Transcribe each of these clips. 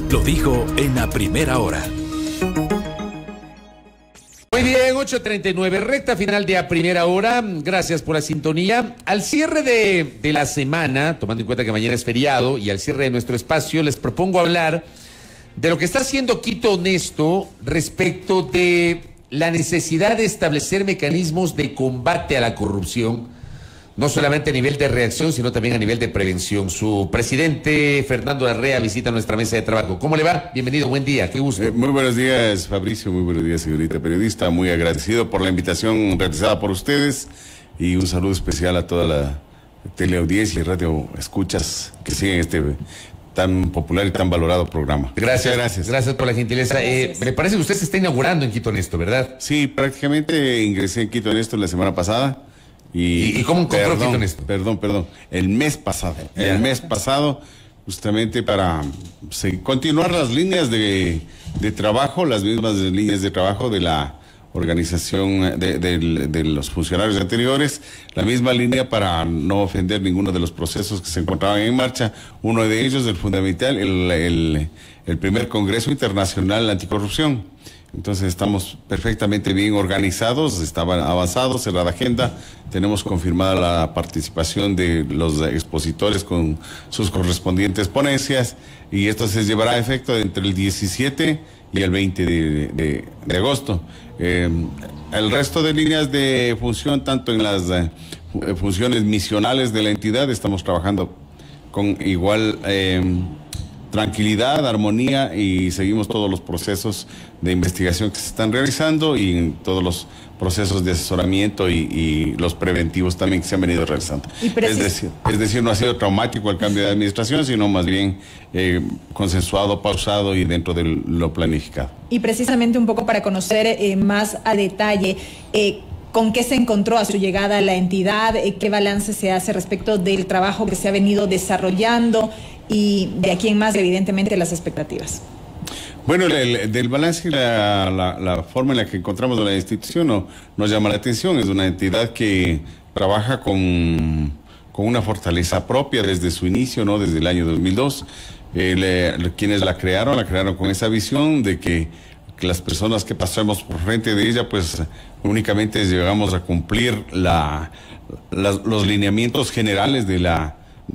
Lo dijo en A Primera Hora. Muy bien, 8:39, recta final de A Primera Hora. Gracias por la sintonía. Al cierre de la semana, tomando en cuenta que mañana es feriado, y al cierre de nuestro espacio, les propongo hablar de lo que está haciendo Quito Honesto respecto de la necesidad de establecer mecanismos de combate a la corrupción, no solamente a nivel de reacción, sino también a nivel de prevención. Su presidente, Fernando Larrea, visita nuestra mesa de trabajo. ¿Cómo le va? Bienvenido, buen día, qué gusto. Muy buenos días, Fabricio, muy buenos días, señorita periodista. Muy agradecido por la invitación realizada por ustedes y un saludo especial a toda la teleaudiencia y radio escuchas que siguen este tan popular y tan valorado programa. Gracias por la gentileza. Me parece que usted se está inaugurando en Quito Honesto, ¿verdad? Sí, prácticamente ingresé en Quito Honesto la semana pasada. ¿Y cómo encontró Quito Honesto? Perdón. El mes pasado, justamente para continuar las líneas de trabajo, las mismas líneas de trabajo de la organización de los funcionarios anteriores, la misma línea para no ofender ninguno de los procesos que se encontraban en marcha. Uno de ellos, el fundamental, el primer Congreso Internacional Anticorrupción. Entonces estamos perfectamente bien organizados, estaban avanzados, cerrada agenda, tenemos confirmada la participación de los expositores con sus correspondientes ponencias, y esto se llevará a efecto entre el 17 y el 20 de agosto. El resto de líneas de función, tanto en las funciones misionales de la entidad, estamos trabajando con igual tranquilidad, armonía, y seguimos todos los procesos de investigación que se están realizando y en todos los procesos de asesoramiento y los preventivos también que se han venido realizando. Es decir, no ha sido traumático el cambio de administración, sino más bien consensuado, pausado y dentro de lo planificado. Y precisamente un poco para conocer más a detalle ¿con qué se encontró a su llegada a la entidad? ¿Qué balance se hace respecto del trabajo que se ha venido desarrollando? Y de aquí en más, evidentemente, las expectativas. Bueno, del balance y la forma en la que encontramos la institución nos llama la atención. Es una entidad que trabaja con una fortaleza propia desde su inicio, ¿no? Desde el año 2002. Quienes la crearon con esa visión de que las personas que pasamos por frente de ella, pues únicamente llegamos a cumplir los lineamientos generales de la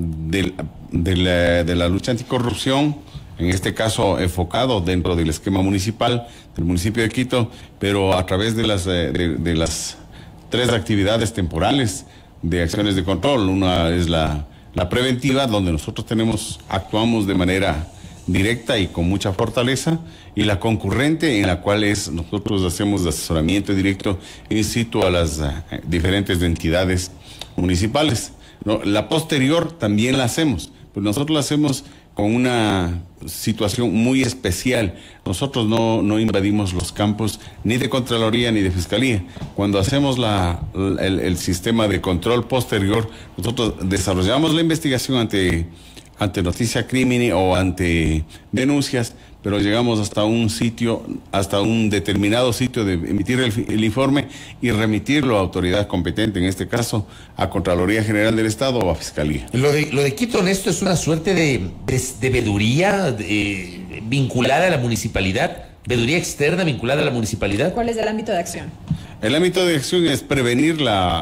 lucha anticorrupción, en este caso enfocado dentro del esquema municipal del municipio de Quito, pero a través de las tres actividades temporales de acciones de control. Una es la preventiva, donde nosotros actuamos de manera directa y con mucha fortaleza, y la concurrente, en la cual nosotros hacemos asesoramiento directo in situ a las diferentes entidades municipales. La posterior también la hacemos, pero nosotros la hacemos con una situación muy especial. Nosotros no invadimos los campos ni de Contraloría ni de Fiscalía. Cuando hacemos el sistema de control posterior, nosotros desarrollamos la investigación ante noticia crímine o ante denuncias, pero llegamos hasta un determinado sitio de emitir el informe y remitirlo a autoridad competente, en este caso a Contraloría General del Estado o a Fiscalía. Lo de Quito Honesto es una suerte de veeduría vinculada a la municipalidad, veeduría externa vinculada a la municipalidad. ¿Cuál es el ámbito de acción? El ámbito de acción es prevenir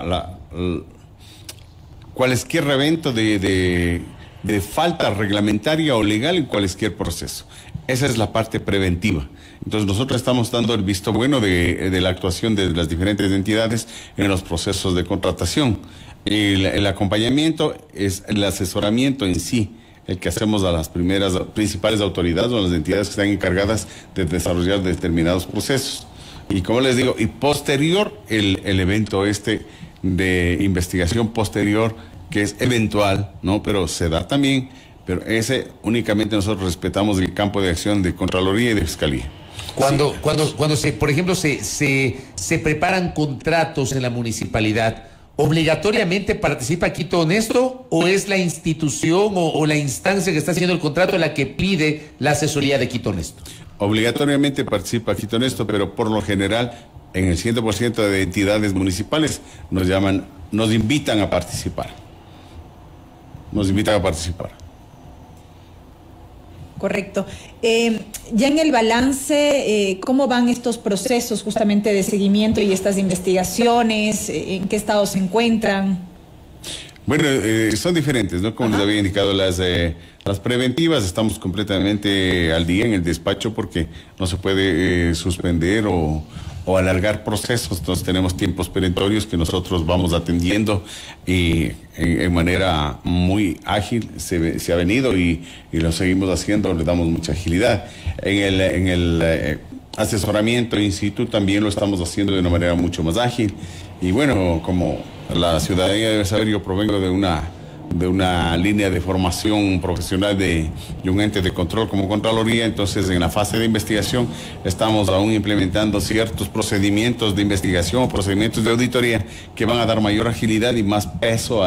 cualquier evento de falta reglamentaria o legal en cualquier proceso. Esa es la parte preventiva. Entonces nosotros estamos dando el visto bueno de la actuación de las diferentes entidades en los procesos de contratación. El acompañamiento es el asesoramiento en sí, el que hacemos a las principales autoridades o a las entidades que están encargadas de desarrollar determinados procesos. Y como les digo, y posterior el evento de investigación posterior, que es eventual, ¿no? Pero se da también, pero ese únicamente nosotros respetamos el campo de acción de Contraloría y de Fiscalía. Cuando por ejemplo, se preparan contratos en la municipalidad, ¿obligatoriamente participa Quito Honesto o es la institución o la instancia que está haciendo el contrato la que pide la asesoría de Quito Honesto? Obligatoriamente participa Quito Honesto, pero por lo general, en el 100% de entidades municipales nos invitan a participar. Correcto. Ya en el balance, ¿cómo van estos procesos justamente de seguimiento y estas investigaciones? ¿En qué estado se encuentran? Bueno, son diferentes, ¿no? Como les había indicado, las preventivas estamos completamente al día en el despacho porque no se puede suspender o alargar procesos. Entonces tenemos tiempos perentorios que nosotros vamos atendiendo y en manera muy ágil se ha venido y lo seguimos haciendo, le damos mucha agilidad. En el asesoramiento in situ también lo estamos haciendo de una manera mucho más ágil. Y bueno, como la ciudadanía debe saber, yo provengo de una línea de formación profesional de un ente de control como Contraloría. Entonces en la fase de investigación estamos aún implementando ciertos procedimientos de investigación, procedimientos de auditoría que van a dar mayor agilidad y más peso a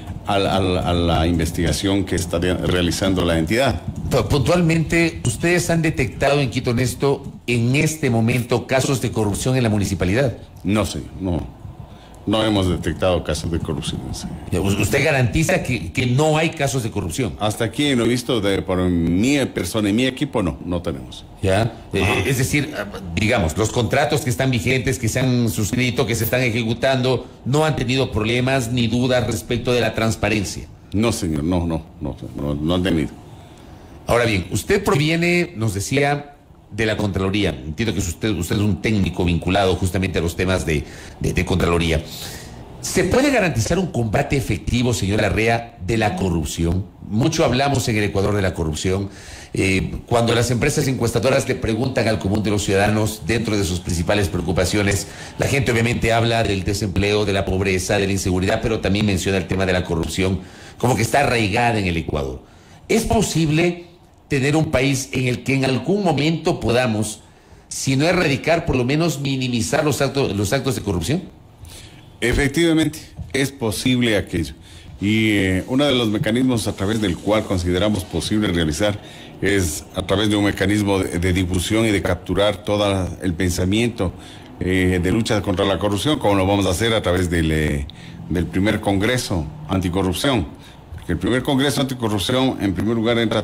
la investigación que está realizando la entidad. Puntualmente, ¿ustedes han detectado en Quito Honesto en este momento casos de corrupción en la municipalidad? No, sí, no hemos detectado casos de corrupción. Sí. ¿Usted garantiza que no hay casos de corrupción? Hasta aquí lo he visto por mi persona y mi equipo, no tenemos. ¿Ya? Es decir, digamos, los contratos que están vigentes, que se han suscrito, que se están ejecutando, no han tenido problemas ni dudas respecto de la transparencia. No, señor, no han tenido. Ahora bien, usted proviene, nos decía, de la Contraloría. Entiendo que usted es un técnico vinculado justamente a los temas de Contraloría. ¿Se puede garantizar un combate efectivo, señor Larrea, de la corrupción? Mucho hablamos en el Ecuador de la corrupción. Cuando las empresas encuestadoras le preguntan al común de los ciudadanos, dentro de sus principales preocupaciones, la gente obviamente habla del desempleo, de la pobreza, de la inseguridad, pero también menciona el tema de la corrupción, como que está arraigada en el Ecuador. ¿Es posible tener un país en el que en algún momento podamos, si no erradicar, por lo menos minimizar los actos de corrupción? Efectivamente, es posible aquello. Y uno de los mecanismos a través del cual consideramos posible realizar es a través de un mecanismo de difusión y de capturar todo el pensamiento de lucha contra la corrupción, como lo vamos a hacer a través del primer Congreso Anticorrupción. El primer Congreso Anticorrupción, en primer lugar, entra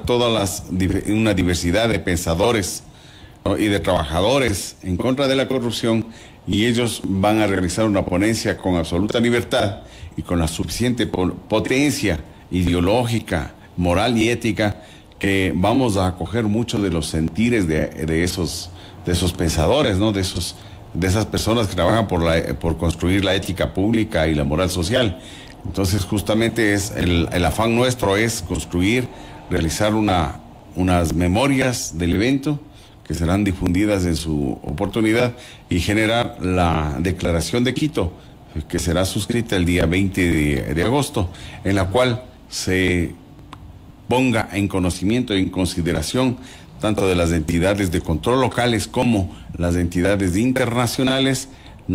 una diversidad de pensadores, ¿no? Y de trabajadores en contra de la corrupción, y ellos van a realizar una ponencia con absoluta libertad y con la suficiente potencia ideológica, moral y ética, que vamos a acoger mucho de los sentires de esos pensadores, ¿no? De esas personas que trabajan por construir la ética pública y la moral social. Entonces, justamente el afán nuestro es construir, realizar unas memorias del evento que serán difundidas en su oportunidad y generar la Declaración de Quito, que será suscrita el día 20 de agosto, en la cual se ponga en conocimiento y en consideración tanto de las entidades de control locales como las entidades internacionales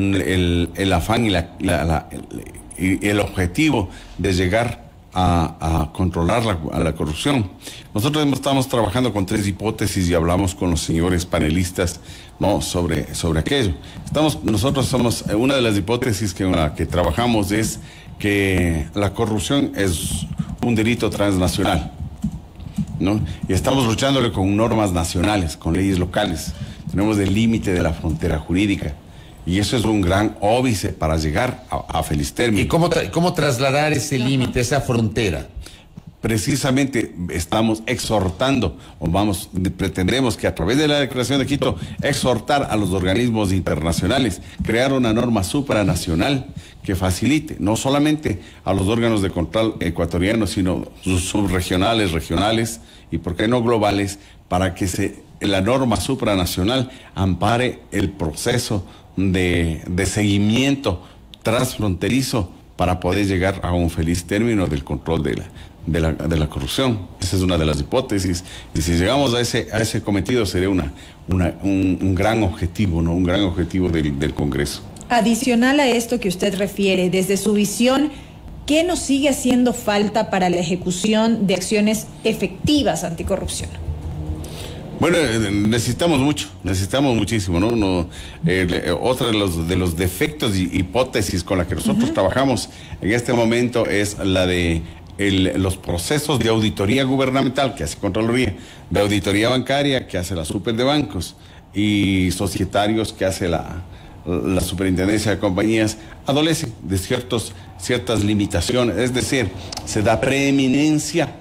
el afán y el objetivo de llegar a controlar la corrupción. Nosotros estamos trabajando con 3 hipótesis y hablamos con los señores panelistas, ¿no? sobre aquello. Nosotros somos, una de las hipótesis con la que trabajamos es que la corrupción es un delito transnacional, ¿no? Y estamos luchándole con normas nacionales, con leyes locales. Tenemos el límite de la frontera jurídica. Y eso es un gran óbice para llegar a feliz término. ¿Y cómo trasladar ese límite, esa frontera? Precisamente estamos exhortando, pretendemos que a través de la Declaración de Quito, exhortar a los organismos internacionales, crear una norma supranacional que facilite, no solamente a los órganos de control ecuatorianos, sino sus subregionales, regionales y, por qué no, globales, para que la norma supranacional ampare el proceso de seguimiento transfronterizo para poder llegar a un feliz término del control de la corrupción. Esa es una de las hipótesis, y si llegamos a ese cometido sería un gran objetivo, ¿no? Un gran objetivo del Congreso. Adicional a esto que usted refiere, desde su visión, ¿qué nos sigue haciendo falta para la ejecución de acciones efectivas anticorrupción? Bueno, necesitamos muchísimo, ¿no? Otro de los defectos y hipótesis con la que nosotros trabajamos en este momento es la de los procesos de auditoría gubernamental que hace Contraloría, de auditoría bancaria que hace la Super de Bancos y societarios que hace la Superintendencia de Compañías, adolecen de ciertas limitaciones. Es decir, se da preeminencia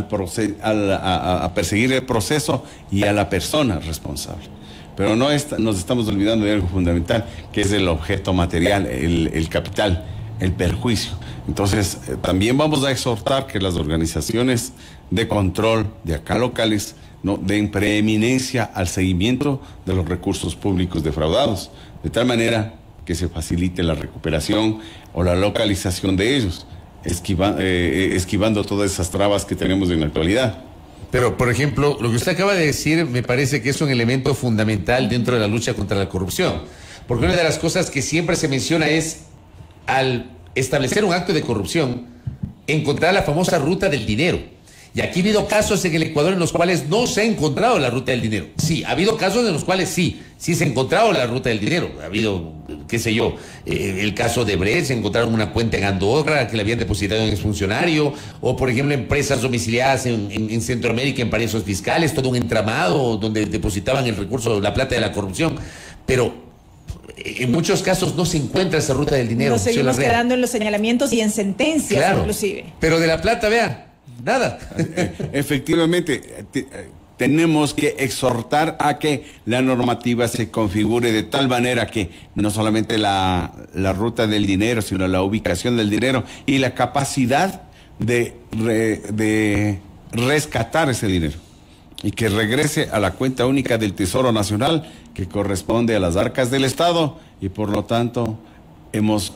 a perseguir el proceso y a la persona responsable. Pero nos estamos olvidando de algo fundamental, que es el objeto material, el capital, el perjuicio. Entonces, también vamos a exhortar que las organizaciones de control de acá locales no den preeminencia al seguimiento de los recursos públicos defraudados, de tal manera que se facilite la recuperación o la localización de ellos, esquivando todas esas trabas que tenemos en la actualidad. Pero, por ejemplo, lo que usted acaba de decir me parece que es un elemento fundamental dentro de la lucha contra la corrupción. Porque una de las cosas que siempre se menciona es, al establecer un acto de corrupción, encontrar la famosa ruta del dinero. Y aquí ha habido casos en el Ecuador en los cuales no se ha encontrado la ruta del dinero. Sí, ha habido casos en los cuales sí se ha encontrado la ruta del dinero. Ha habido, qué sé yo, el caso de Brecht, se encontraron una cuenta en Andorra que le habían depositado a un exfuncionario, o por ejemplo empresas domiciliadas en Centroamérica en paraísos fiscales, todo un entramado donde depositaban el recurso, la plata de la corrupción. Pero en muchos casos no se encuentra esa ruta del dinero. Nos seguimos quedando en los señalamientos y en sentencias, claro, inclusive. Pero de la plata, vea, nada. Efectivamente, tenemos que exhortar a que la normativa se configure de tal manera que no solamente la ruta del dinero, sino la ubicación del dinero y la capacidad de rescatar ese dinero y que regrese a la cuenta única del Tesoro Nacional, que corresponde a las arcas del Estado, y por lo tanto hemos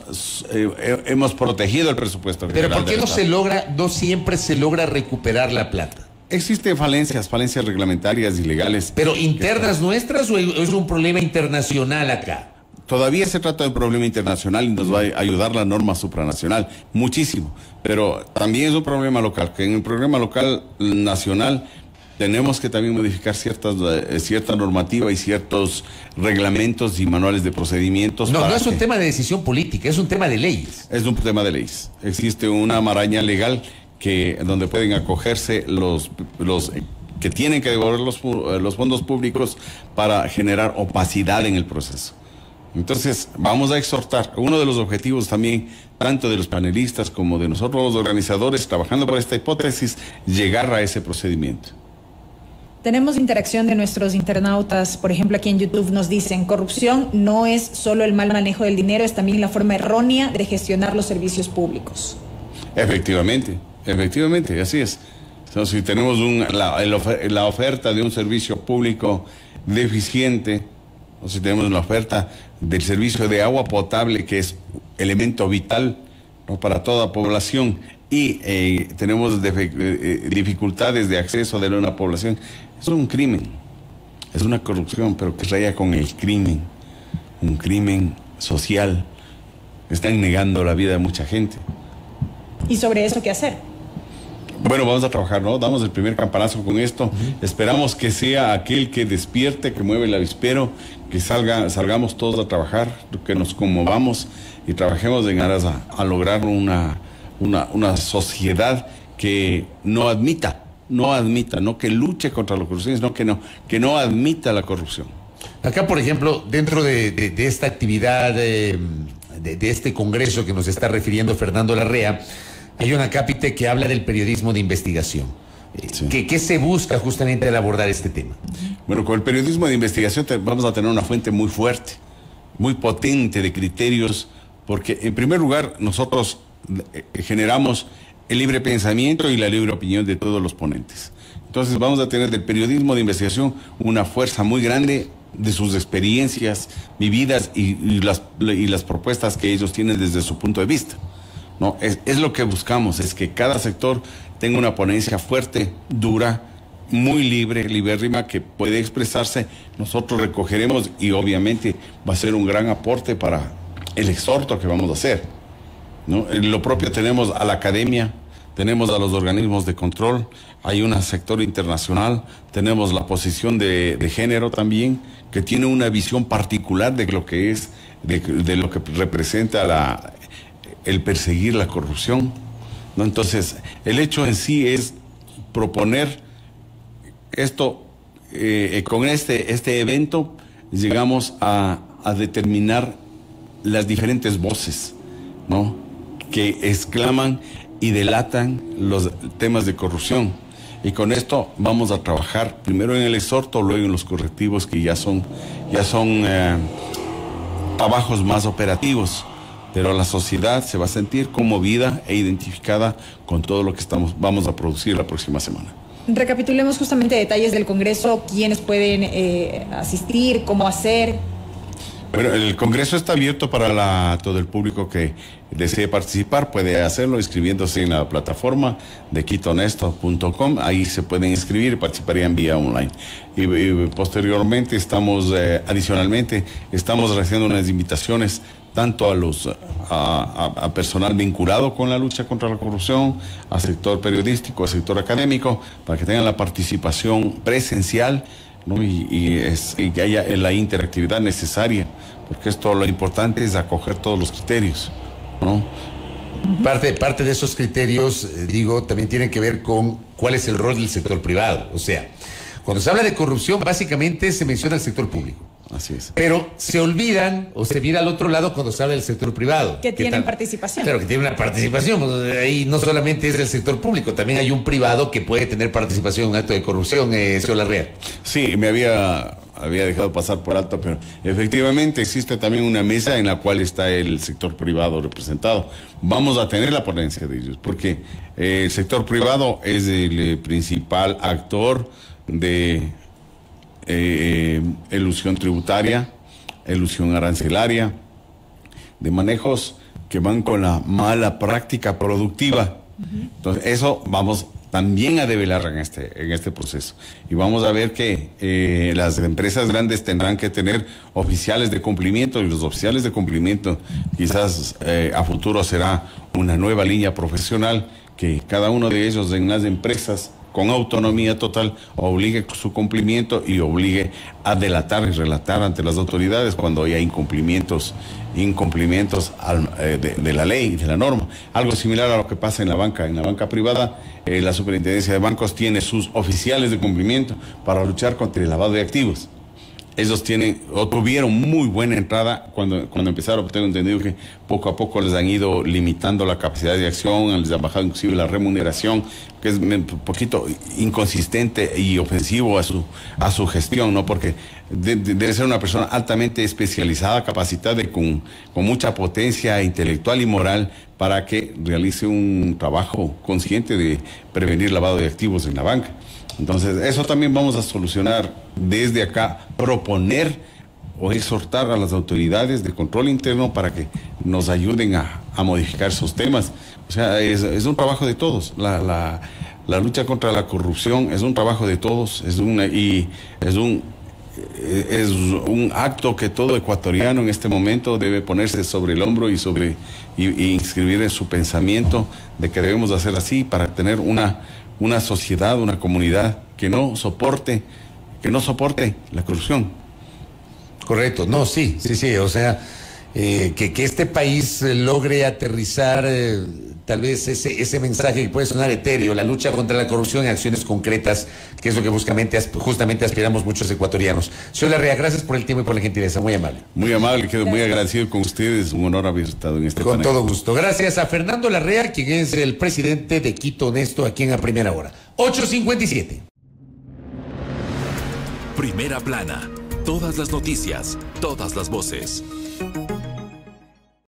protegido el presupuesto. Pero ¿por qué no siempre se logra recuperar la plata? Existen falencias reglamentarias y legales. ¿Pero internas nuestras o es un problema internacional acá? Todavía se trata de un problema internacional y nos va a ayudar la norma supranacional muchísimo. Pero también es un problema local, que en el programa local nacional tenemos que también modificar cierta normativa y ciertos reglamentos y manuales de procedimientos. No es un tema de decisión política, es un tema de leyes. Es un tema de leyes. Existe una maraña legal donde pueden acogerse los que tienen que devolver los fondos públicos para generar opacidad en el proceso. Entonces, vamos a exhortar. Uno de los objetivos también, tanto de los panelistas como de nosotros los organizadores, trabajando por esta hipótesis, llegar a ese procedimiento. Tenemos interacción de nuestros internautas, por ejemplo, aquí en YouTube nos dicen: corrupción no es solo el mal manejo del dinero, es también la forma errónea de gestionar los servicios públicos. Efectivamente, así es. Entonces, si tenemos la oferta de un servicio público deficiente, o si tenemos la oferta del servicio de agua potable, que es elemento vital, ¿no?, para toda población, y tenemos dificultades de acceso de una población, es un crimen, es una corrupción, pero que raya con el crimen, un crimen social. Están negando la vida de mucha gente. ¿Y sobre eso qué hacer? Bueno, vamos a trabajar, ¿no? Damos el primer campanazo con esto. Esperamos que sea aquel que despierte, que mueve el avispero, que salgamos todos a trabajar, que nos conmovamos y trabajemos en aras a lograr una sociedad que no admita, no que luche contra la corrupción, sino que no admita la corrupción. Acá, por ejemplo, dentro de esta actividad, de este congreso que nos está refiriendo Fernando Larrea, hay una cápite que habla del periodismo de investigación. Sí. ¿Qué se busca justamente al abordar este tema? Bueno, con el periodismo de investigación vamos a tener una fuente muy fuerte, muy potente de criterios, porque en primer lugar nosotros generamos el libre pensamiento y la libre opinión de todos los ponentes. Entonces vamos a tener del periodismo de investigación una fuerza muy grande de sus experiencias vividas y las propuestas que ellos tienen desde su punto de vista. No, es lo que buscamos, es que cada sector tenga una ponencia fuerte, dura, muy libérrima, que puede expresarse. Nosotros recogeremos y obviamente va a ser un gran aporte para el exhorto que vamos a hacer, ¿no? Lo propio tenemos a la academia, tenemos a los organismos de control, hay un sector internacional, tenemos la posición de género también, que tiene una visión particular de lo que es, de lo que representa el perseguir la corrupción. ¿no? Entonces, el hecho en sí es proponer esto, con este evento llegamos a determinar las diferentes voces, ¿no?, que exclaman y delatan los temas de corrupción. Y con esto vamos a trabajar primero en el exhorto, luego en los correctivos, que ya son trabajos más operativos. Pero la sociedad se va a sentir conmovida e identificada con todo lo que vamos a producir la próxima semana. Recapitulemos justamente detalles del Congreso, quiénes pueden asistir, cómo hacer. Bueno, el Congreso está abierto para todo el público que desee participar. Puede hacerlo inscribiéndose en la plataforma de quitohonesto.com. Ahí se pueden inscribir y participarían vía online. Y posteriormente adicionalmente, estamos haciendo unas invitaciones tanto a personal vinculado con la lucha contra la corrupción, al sector periodístico, al sector académico, para que tengan la participación presencial, ¿no? y que haya la interactividad necesaria, porque lo importante es acoger todos los criterios, ¿no? Parte de esos criterios, también tienen que ver con cuál es el rol del sector privado. O sea, cuando se habla de corrupción, básicamente se menciona el sector público. Así es. Pero se olvidan o se mira al otro lado cuando se habla del sector privado. Que tienen participación. Claro, que tiene una participación. Ahí no solamente es del sector público, también hay un privado que puede tener participación en un acto de corrupción, señor Larrea. Sí, me había dejado pasar por alto, pero efectivamente existe también una mesa en la cual está el sector privado representado. Vamos a tener la ponencia de ellos, porque el sector privado es el principal actor de elusión tributaria, elusión arancelaria, de manejos que van con la mala práctica productiva. Entonces, eso vamos también a develar en este proceso. Y vamos a ver que las empresas grandes tendrán que tener oficiales de cumplimiento, y los oficiales de cumplimiento quizás a futuro será una nueva línea profesional, que cada uno de ellos en las empresas con autonomía total obligue su cumplimiento y obligue a delatar y relatar ante las autoridades cuando haya incumplimientos de la ley y de la norma. Algo similar a lo que pasa en la banca. En la banca privada, la Superintendencia de Bancos tiene sus oficiales de cumplimiento para luchar contra el lavado de activos. Ellos tuvieron muy buena entrada cuando empezaron. Tengo entendido que poco a poco les han ido limitando la capacidad de acción, les han bajado inclusive la remuneración, que es un poquito inconsistente y ofensivo a su gestión, ¿no? Porque debe ser una persona altamente especializada, capacitada y con mucha potencia intelectual y moral para que realice un trabajo consciente de prevenir lavado de activos en la banca. Entonces, eso también vamos a solucionar desde acá, proponer o exhortar a las autoridades de control interno para que nos ayuden a modificar esos temas. O sea, es un trabajo de todos. La lucha contra la corrupción es un trabajo de todos, es un acto que todo ecuatoriano en este momento debe ponerse sobre el hombro y inscribir en su pensamiento de que debemos hacer así para tener una sociedad, una comunidad que no soporte la corrupción. Correcto, no, sí, o sea, que este país logre aterrizar tal vez ese mensaje que puede sonar etéreo, la lucha contra la corrupción en acciones concretas, que es lo que justamente aspiramos muchos ecuatorianos. Señor Larrea, gracias por el tiempo y por la gentileza, muy amable. Muy amable, quedo muy agradecido con ustedes, un honor haber estado en este panel. Con todo gusto. Gracias a Fernando Larrea, quien es el presidente de Quito Honesto, aquí en A Primera Hora. 8:57. Primera Plana, todas las noticias, todas las voces.